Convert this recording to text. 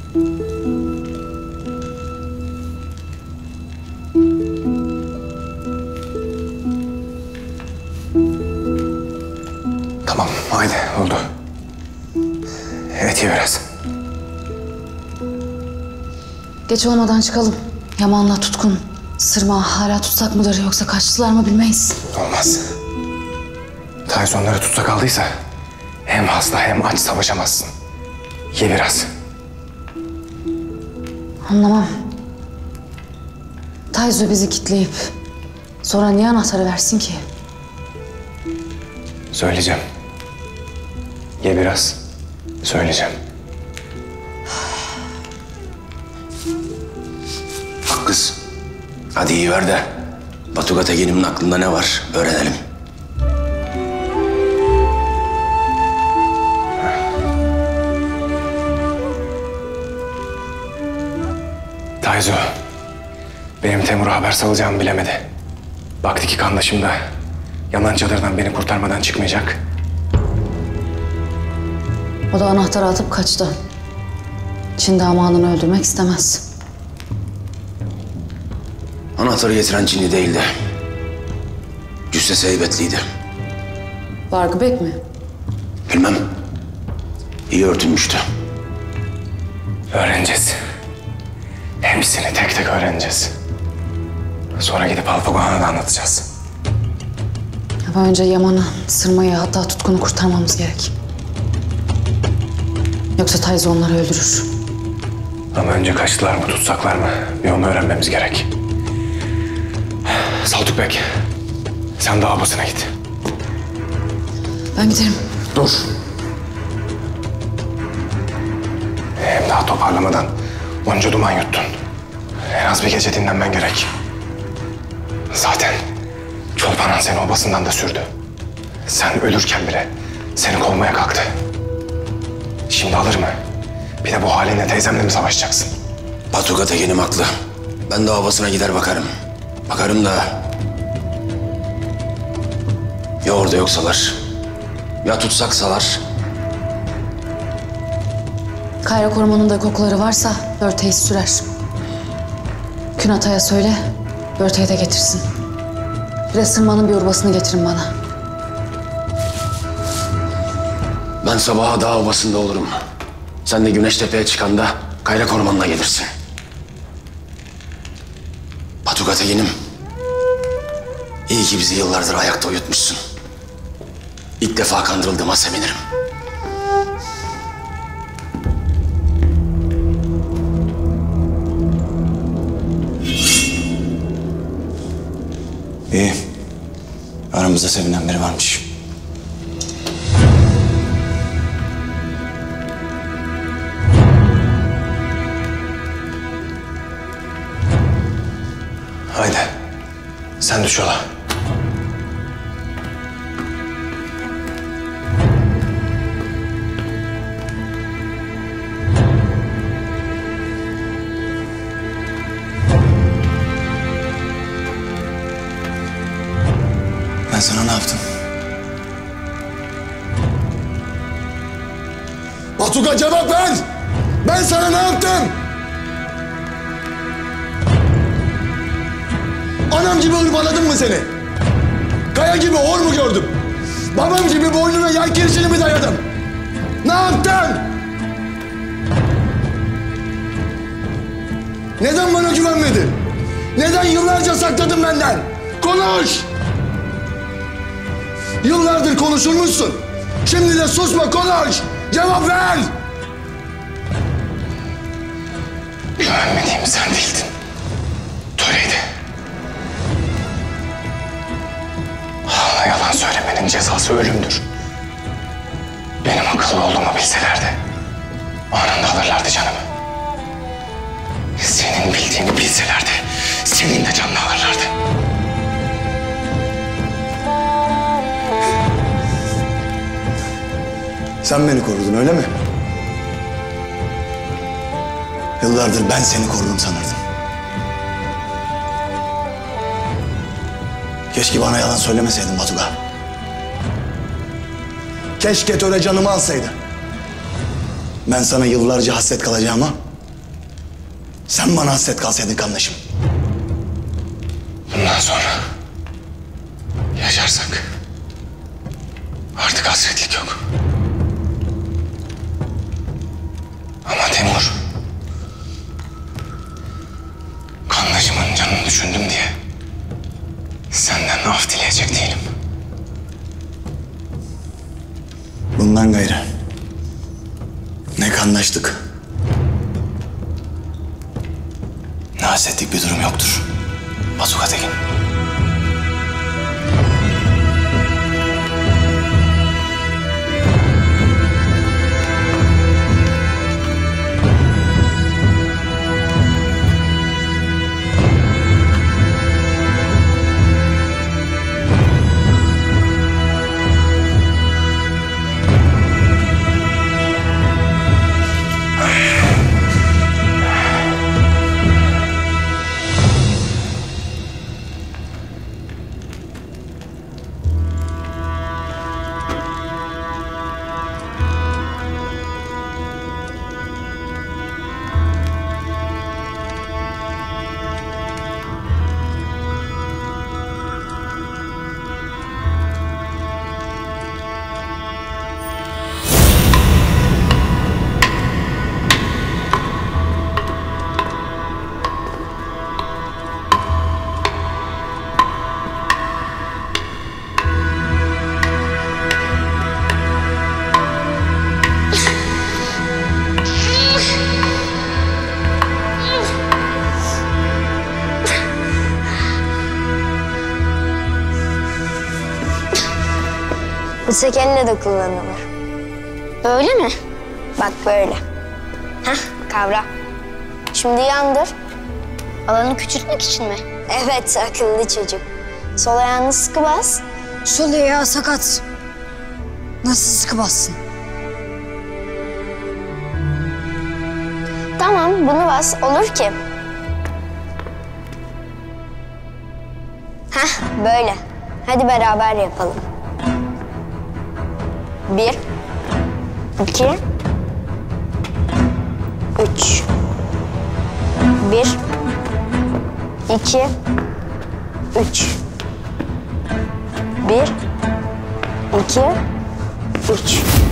Tamam, haydi oldu. Evet, ye biraz. Geç olmadan çıkalım. Yaman'la Tutkun, Sırma hala tutsak mıdır yoksa kaçtılar mı bilmeyiz. Olmaz. Tayz onları tutsak aldıysa hem hasta hem aç savaşamazsın. Ye biraz. Anlamam. Tayzo bizi kitleyip sonra niye anahtarı versin ki? Söyleyeceğim. Ye biraz. Söyleyeceğim. Bak kız, hadi iyi ver de Batuga Tekin'imin aklında ne var öğrenelim. Tayzo, benim Temur'a haber salacağımı bilemedi. Baktı ki kandaşımda. Yaman çadırdan beni kurtarmadan çıkmayacak. O da anahtarı atıp kaçtı. Çin damadını öldürmek istemez. Anahtarı getiren Çinli değildi. Cüssesi heybetliydi. Bargıbek mi? Bilmem. İyi örtülmüştü. Öğreneceğiz. Hepsini tek tek öğreneceğiz. Sonra gidip Alpagohan'a da anlatacağız. Ama önce Yaman'ı, Sırma'yı hatta Tutkun'u kurtarmamız gerek. Yoksa Tayzo onları öldürür. Ama önce kaçtılar mı, tutsaklar mı? Bir onu öğrenmemiz gerek. Saltukbek, sen de abasına git. Ben giderim. Dur. Hem daha toparlamadan onca duman yuttun. En az bir gece dinlenmen gerek. Zaten Çolpanan seni obasından da sürdü. Sen ölürken bile seni kovmaya kalktı. Şimdi alır mı? Bir de bu halinle teyzemle mi savaşacaksın? Batuga Tekin'im haklı. Ben de babasına gider bakarım. Bakarım da... Ya orada yoksalar, ya tutsaksalar. Kayra korumanın da kokuları varsa Börte'yi sürer. Künatay'a söyle, Börte'yi de getirsin. Bir de Sırma'nın bir urbasını getirin bana. Ben sabaha dağ obasında olurum. Sen de Güneştepe'ye çıkanda Kayra korumanına gelirsin. Batuga Tekin'im. İyi ki bizi yıllardır ayakta uyutmuşsun. İlk defa kandırıldığıma sevinirim. İyi. Aramızda sevinen biri varmış. Haydi. Sen düş yola. Ben sana ne yaptım? Batuga cevap ver! Ben sana ne yaptım? Anam gibi hırpaladım mı seni? Kaya gibi hor mu gördüm? Babam gibi boynuna yay kirişini mi dayadım? Ne yaptın? Neden bana güvenmedin? Neden yıllarca sakladın benden? Konuş! Yıllardır konuşulmuşsun. Şimdi de susma, konuş! Cevap ver! Güvenmediğim sen değildin. Töre'ydi. Yalan söylemenin cezası ölümdür. Benim akıllı olduğumu bilselerdi anında alırlardı canımı. Senin bildiğini bilselerdi senin de canını alırlardı. Sen beni korudun öyle mi? Yıllardır ben seni korudum sanırdım. Keşke bana yalan söylemeseydin Batuga. Keşke Töre canımı alsaydı. Ben sana yıllarca hasret kalacağıma Sen bana hasret kalsaydın kardeşim. Bundan sonra yaşarsak artık hasretlik yok. Ama Temur, kanlacımın canını düşündüm diye senden af dileyecek değilim. Bundan gayrı ne kanlaştık, ne hasretlik bir durum yoktur. Bazuka Tekin. Bıçak elle de kullanılır. Öyle mi? Bak böyle. Hah, kavra. Şimdi yandır. Alanı küçültmek için mi? Evet, akıllı çocuk. Sol ayağını sıkı bas. Sol ayağı sakat. Nasıl sıkı bassın? Tamam, bunu bas. Olur ki. Hah, böyle. Hadi beraber yapalım. 1, 2, 3. 1, 2, 3. 1, 2, 3.